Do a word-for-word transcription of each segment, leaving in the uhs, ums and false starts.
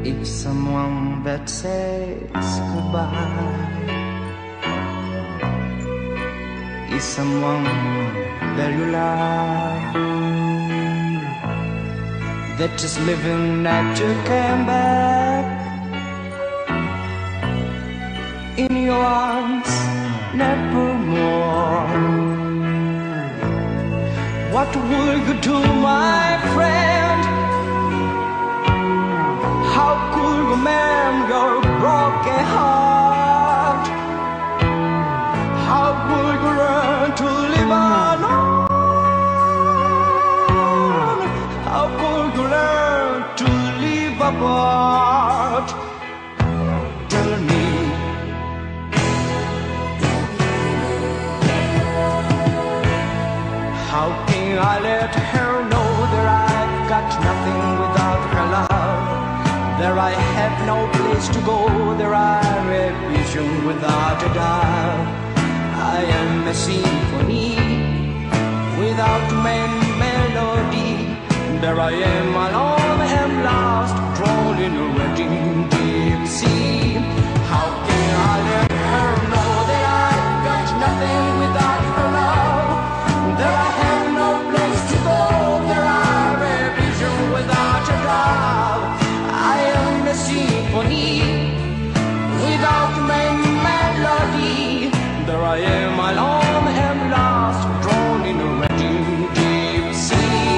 If someone that says goodbye is someone that you love, that is living that you came back in your arms nevermore. What will you do, my friend? How could you mend your broken heart? How could you learn to live alone? How could you learn to live apart? Tell me. How can I let her know that I've got nothing without her love? There I have no place to go, there I a vision without a doubt. I am a symphony without main melody. There I am alone and lost, drawn in a raging deep sea. How can I let her know that I've got nothing without her love? There I have no place to go, there I a vision without a doubt. I am a symphony without main melody. There I am alone and lost, drawn in a raging deep sea.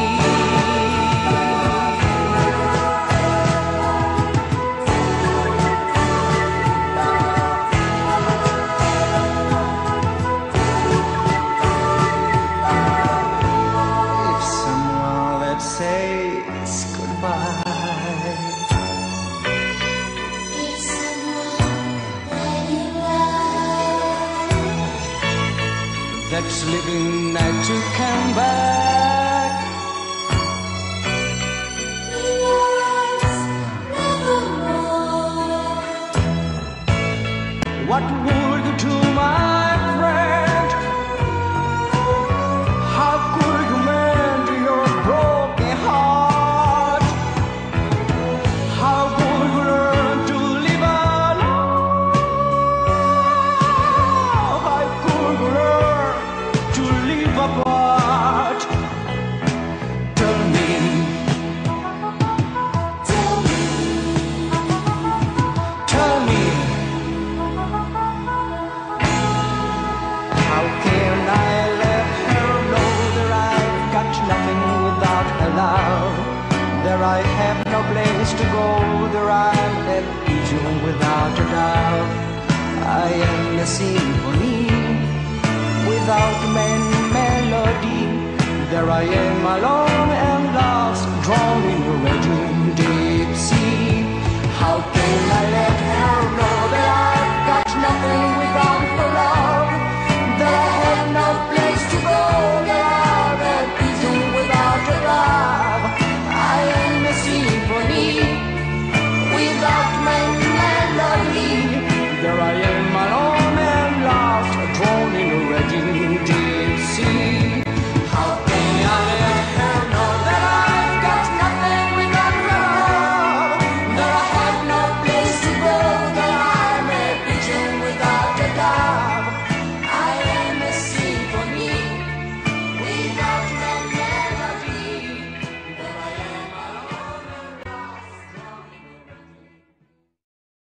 If someone that says goodbye, that's living that you come back. What would you do, my friend? How could you mend your broken heart? How could you learn to live alone? How could you learn to live apart? Tell me. Tell me. Tell me. How can I let her know that I've got nothing without her love? There I have no place to go, there I'm a vision without a doubt. I am a symphony without main melody. There I am alone and lost, drawn in